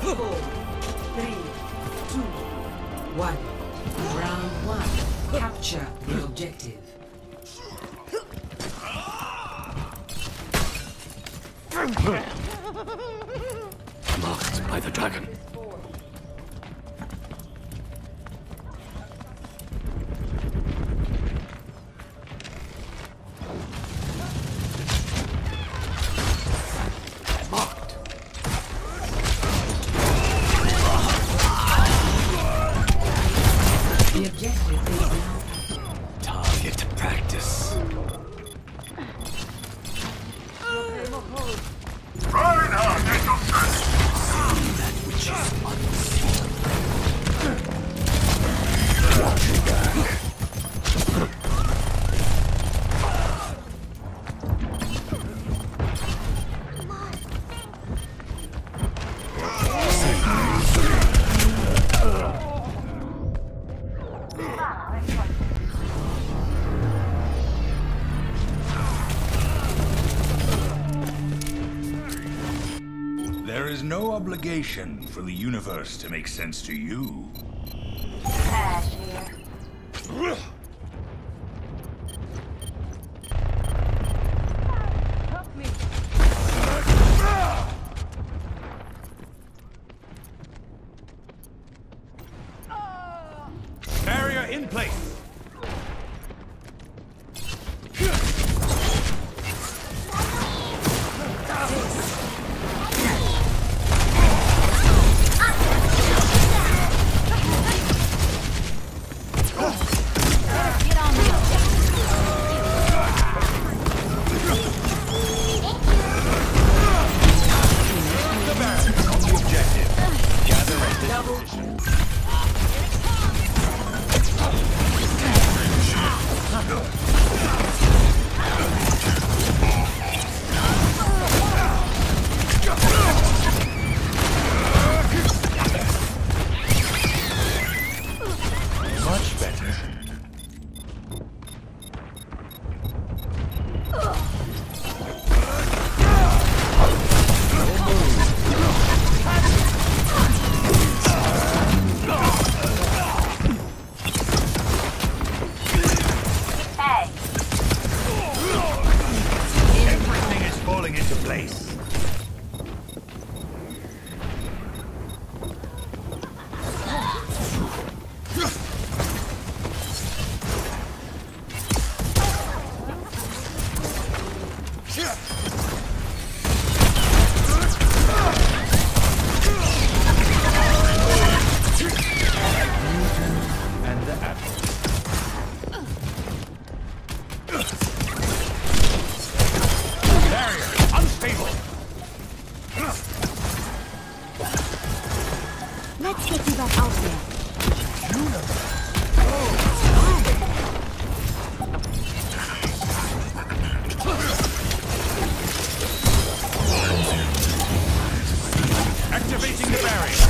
4, 3, 2, 1. Round 1. Capture the objective. Marked by the dragon. The objective is now Target practice. Reinhardt, at your service! See that which is unseen. There is no obligation for the universe to make sense to you. Barrier in place. Much better. Everything is falling into place. And the apple. Barrier unstable. Let's get you back out there. Activating the barrier.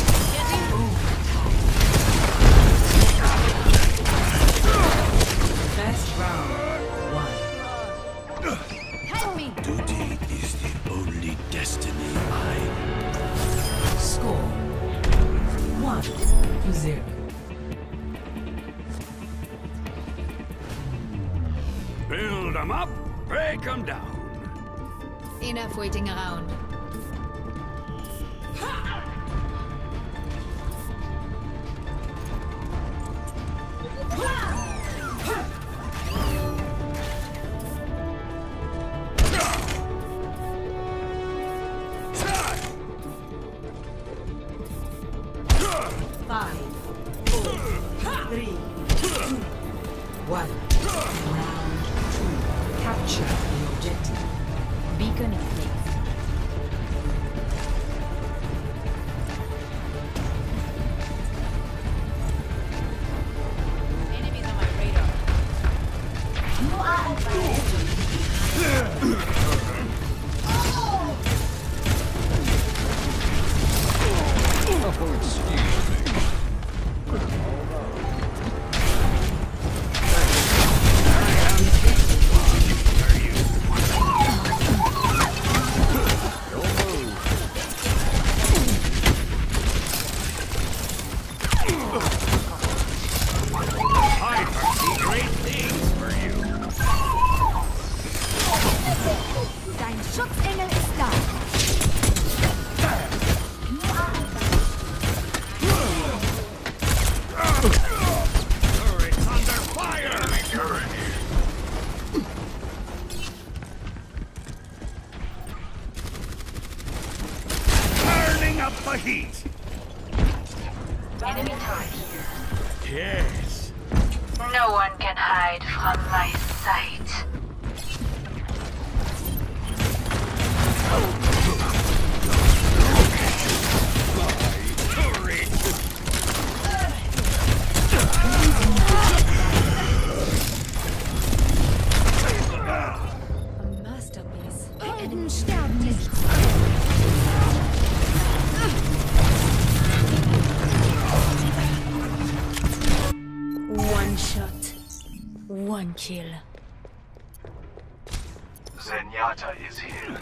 best round 1. Help me! Duty is the only destiny I Score 1-0. build 'em up, break 'em down. Enough waiting around. Five, 4, 3, 2, 1. Round 2. Capture the objective. Beacon in place. Enemies on my radar. You are Yes. No one can hide from my sight. A masterpiece. Helden sterben nicht. One shot. One kill. Zenyatta is here.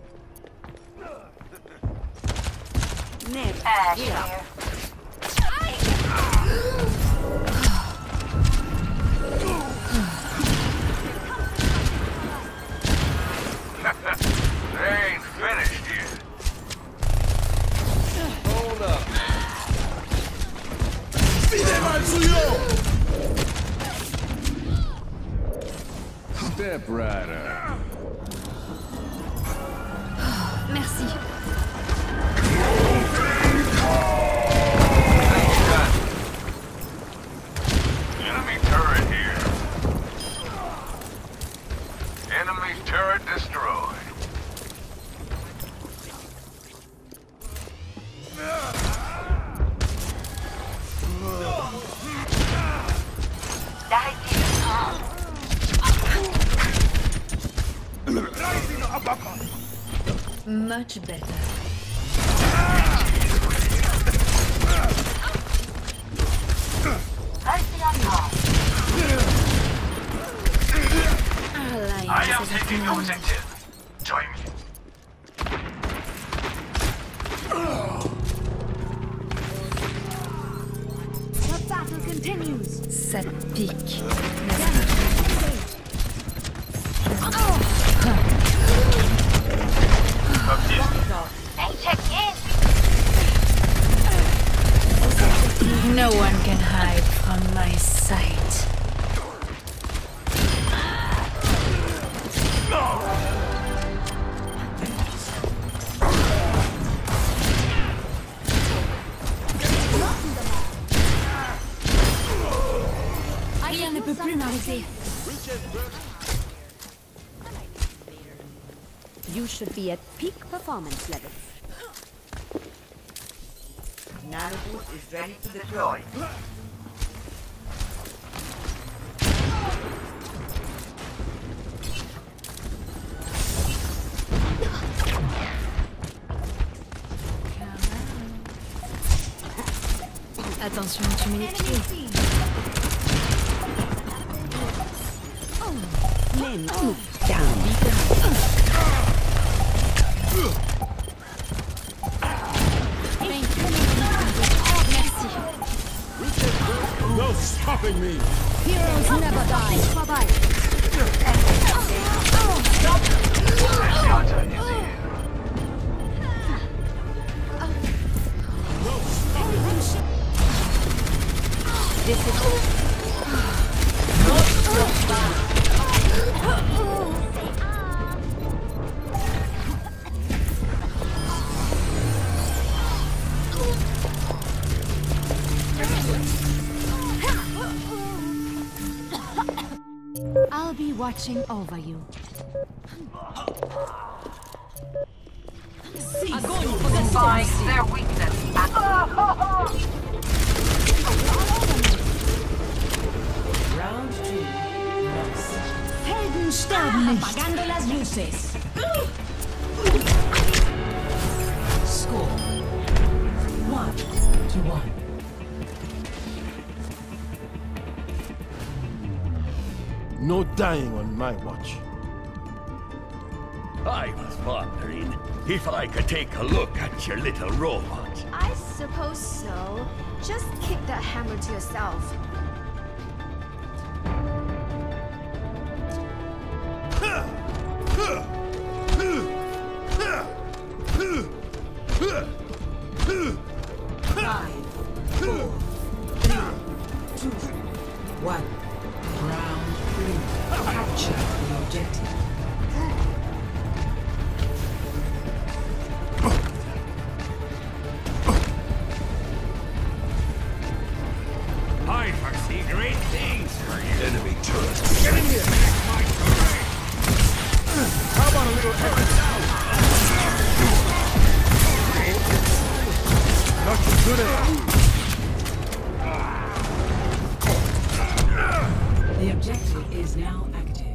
Ash here. They ain't finished yet. Hold up. Step rider. Merci. Enemy turret here. Enemy turret destroyed. Much better. I am taking initiative. Join me. The battle continues. Ça pique. No one can hide from my sight. Rien ne peut plus m'arrêter. You should be at peak performance levels. Nanoboost is ready to deploy. Attention, tu mets les pieds. Men down. No stopping me. Heroes never die. Bye-bye. Zenyatta is here. This is I'll be watching over you. Find their weakness. Round 2. Lost. Helden sterben nicht. Apagando las luces. Score 1-1. No dying on my watch. I was wondering if I could take a look at your little robot. I suppose so. Just keep that hammer to yourself. Five, 4, 3, 2, 1. Round 3. Capture the objective. I Great things for you. Enemy turret. Get in here! My terrain! How about a little extra? Not too good at The objective is now active.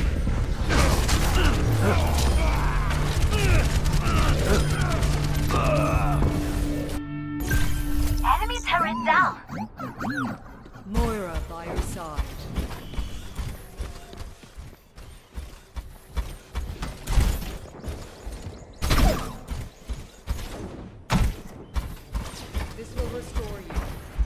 Enemy turret down. Moira by your side. This will restore you.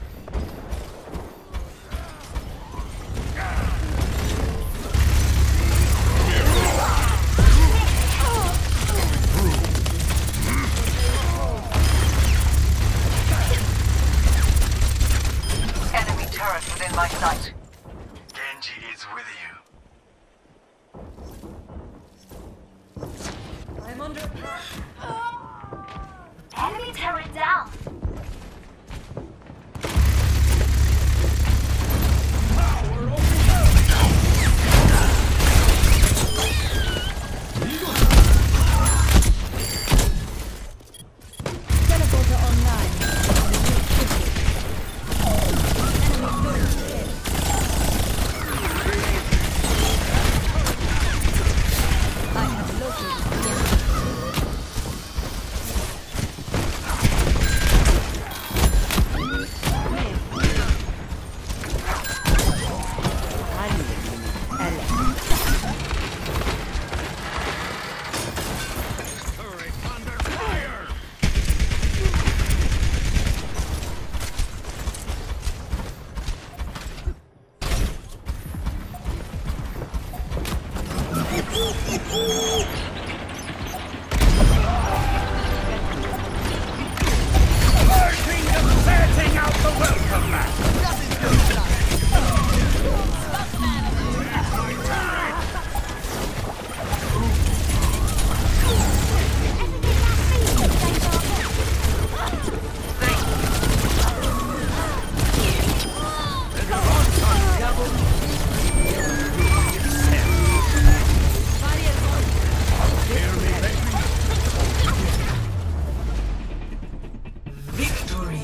Enemy turret within my sight. Genji is with you. I'm under attack. Enemy turret down. Teleporter online. I have located the enemy. Turret under fire! Our kingdom's setting out the welcome mat. Victory!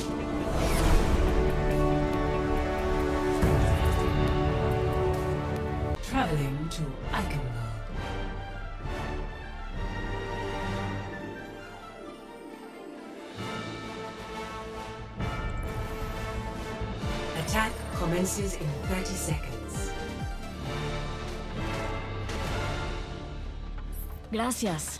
Traveling to Eichenwald. Attack commences in 30 seconds. Gracias.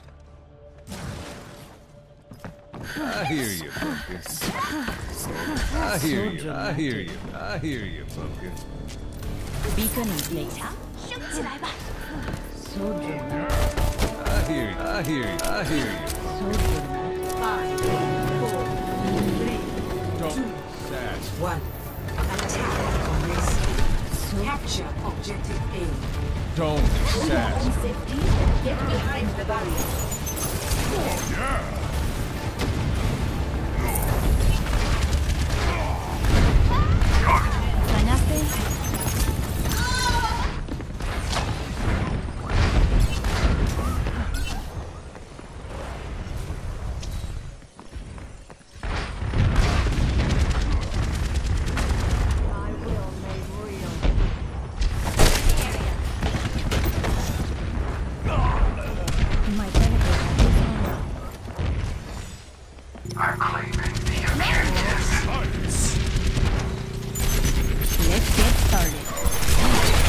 I hear you, Pumpkin. I hear you, I hear you, I hear you, Pumpkin. Beacon in place. So dramatic. I hear you, I hear you, I hear you. So dramatic. 5, 4, 3, Don't sass. 1. Attack commences. Capture objective A. Don't sass. Get behind the barrier. ¿Ganaste? I will make real. My teleporter is online. I'm claiming the objective. Let's get started.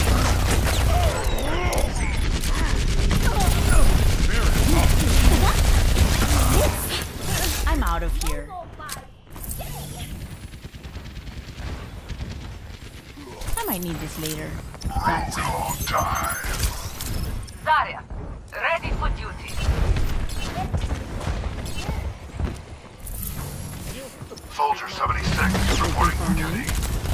I'm out of here. I might need this later. Zarya, ready for duty. Soldier 76 reporting for duty.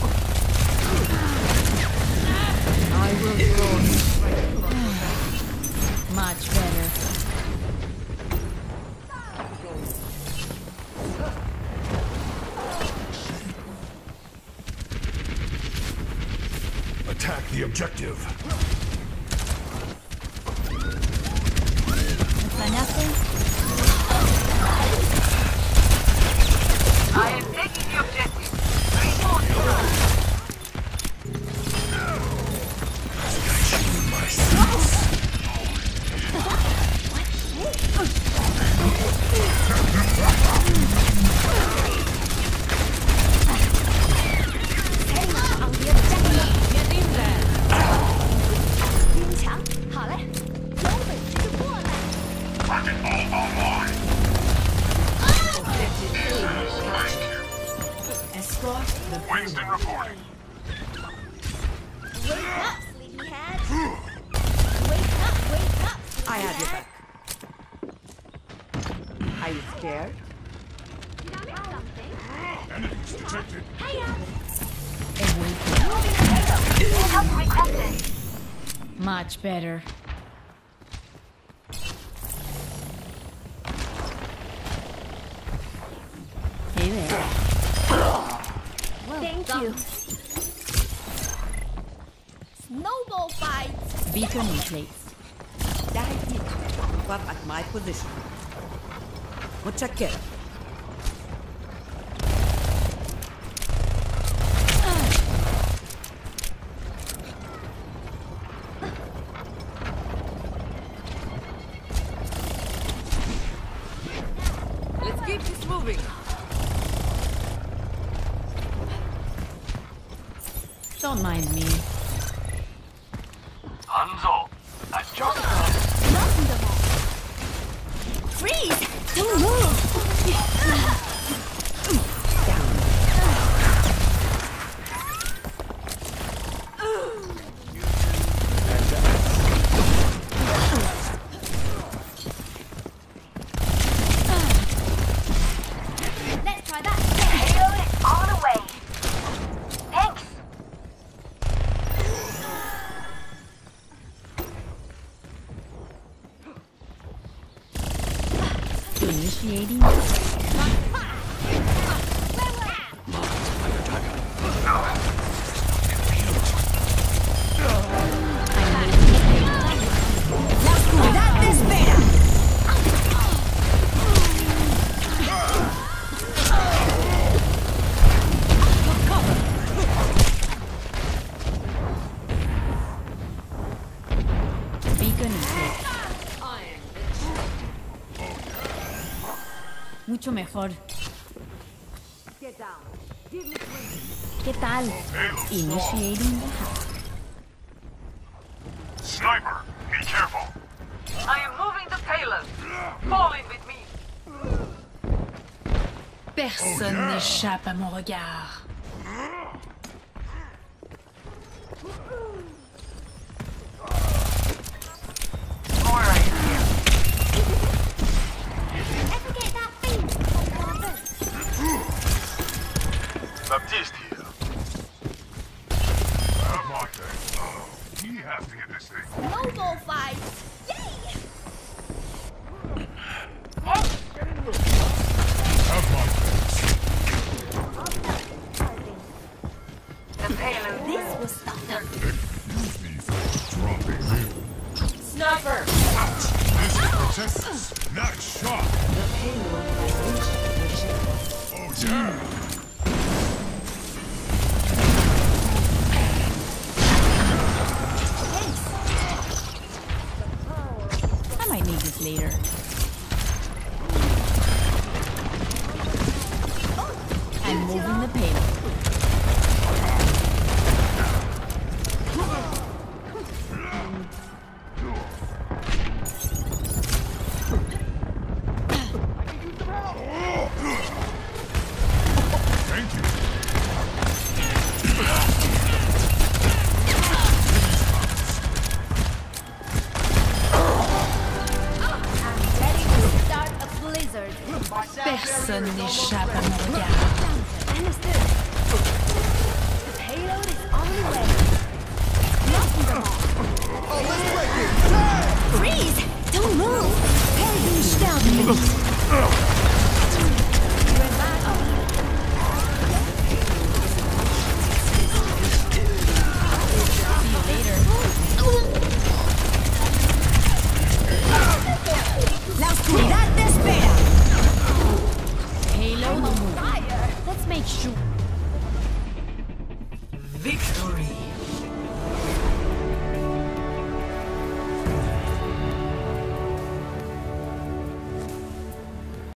I will draw Much better. Attack the objective. I am taking the objective. Reinforce. Escort the Winston reporting. Wake up, sleepyhead! Wake up, wake up! I have your back. Are you scared? Enemies detected. Help requested. Much better. Hey there. Thank you. Snowball fight! Beacon in place. That's it. But at my position. Mutchakir. Let's keep this moving. Don't mind me. Hanzo. That's just Knocking them off! Freeze! Don't move! Let's try that! Payload is on the way. Thanks. Initiating. Beacon in place. Mucho mejor. ¿Qué tal? Initiating the hack. sniper. Be careful. I am moving the payload. Fall in with me. Personne n'échappe à mon regard. More right here. Ever get that thing? Baptiste here. Have my thing. We have to get this thing. Snowball fight! Yay! Have my things. The payload. This was stuff. Excuse me for dropping in. Sniper. This is protectors, not shot. The payload has reached the ship. Oh, yeah. I might need this later. I'm moving the payload. Thank you. Ready to start a blizzard. Personne n'échappe à mon regard. Understood. The payload is on the way. Knocking them off. Freeze! Don't move! Helden sterben nicht. Let's shoot.